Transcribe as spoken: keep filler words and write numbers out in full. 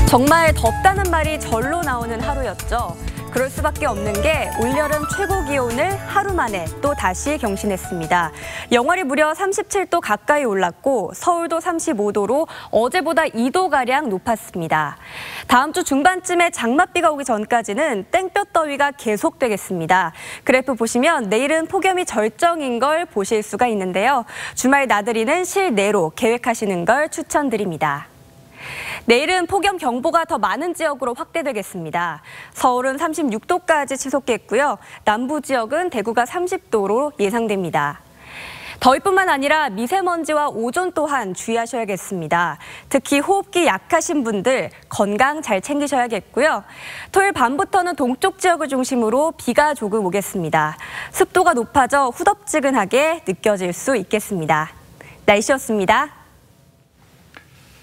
정말 덥다는 말이 절로 나오는 하루였죠. 그럴 수밖에 없는 게 올여름 최고 기온을 하루 만에 또 다시 경신했습니다. 영월이 무려 삼십칠 도 가까이 올랐고 서울도 삼십오 도로 어제보다 이 도가량 높았습니다. 다음 주 중반쯤에 장맛비가 오기 전까지는 땡볕더위가 계속되겠습니다. 그래프 보시면 내일은 폭염이 절정인 걸 보실 수가 있는데요. 주말 나들이는 실내로 계획하시는 걸 추천드립니다. 내일은 폭염 경보가 더 많은 지역으로 확대되겠습니다. 서울은 삼십육 도까지 치솟겠고요. 남부 지역은 대구가 삼십 도로 예상됩니다. 더위뿐만 아니라 미세먼지와 오존 또한 주의하셔야겠습니다. 특히 호흡기 약하신 분들 건강 잘 챙기셔야겠고요. 토요일 밤부터는 동쪽 지역을 중심으로 비가 조금 오겠습니다. 습도가 높아져 후덥지근하게 느껴질 수 있겠습니다. 날씨였습니다.